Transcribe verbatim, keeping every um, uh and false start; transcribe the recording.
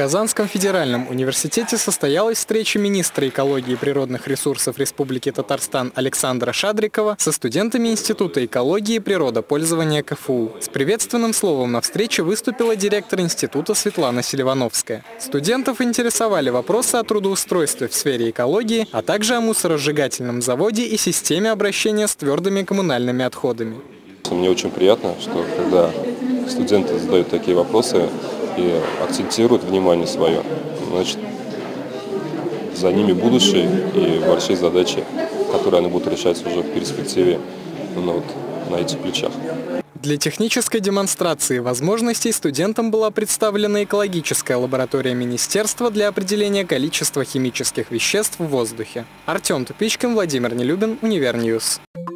Казанском федеральном университете состоялась встреча министра экологии и природных ресурсов Республики Татарстан Александра Шадрикова со студентами Института экологии и природопользования ка эф у. С приветственным словом на встрече выступила директор института Светлана Селивановская. Студентов интересовали вопросы о трудоустройстве в сфере экологии, а также о мусоросжигательном заводе и системе обращения с твердыми коммунальными отходами. Мне очень приятно, что когда студенты задают такие вопросы и акцентируют внимание свое, значит, за ними будущее и большие задачи, которые они будут решать уже в перспективе, ну, вот, на этих плечах. Для технической демонстрации возможностей студентам была представлена экологическая лаборатория министерства для определения количества химических веществ в воздухе. Артем Тупичкин, Владимир Нелюбин, Универньюз.